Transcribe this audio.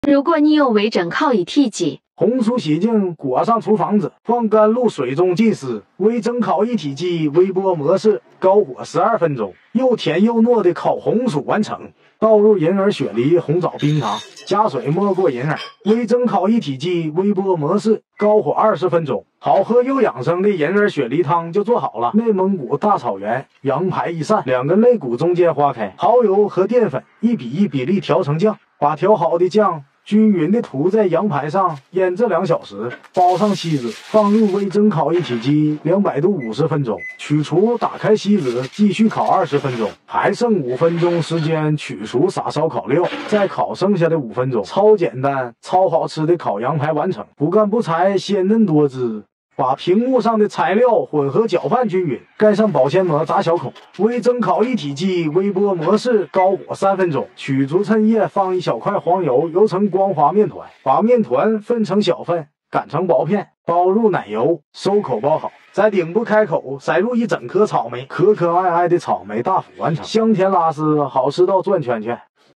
如果你有微蒸烤一体机， 红薯洗净，裹上厨房纸，放甘露水中浸湿。微蒸烤一体机微波模式，高火12分钟，又甜又糯的烤红薯完成。倒入银耳、雪梨、红枣、冰糖，加水没过银耳。微蒸烤一体机微波模式，高火20分钟。好喝又养生的银耳雪梨汤就做好了。内蒙古大草原，羊排一扇，2根肋骨中间划开，蚝油和淀粉1比1比例调成酱，把调好的酱均匀的涂在羊排上，腌制2小时，包上锡纸，放入微蒸烤一体机200度50分钟，取出，打开锡纸，继续烤20分钟，还剩5分钟时间，取出撒烧烤料，再烤剩下的5分钟。超简单、超好吃的烤羊排完成，不干不柴，鲜嫩多汁。把屏幕上的材料混合搅拌均匀，盖上保鲜膜扎小孔。微蒸烤一体机微波模式，高火3分钟，取出衬叶，放1小块黄油，揉成光滑面团，把面团分成小份，擀成薄片，包入奶油，收口包好。在顶部开口塞入1整颗草莓，可可爱爱的草莓大福完成，香甜拉丝，好吃到转圈圈。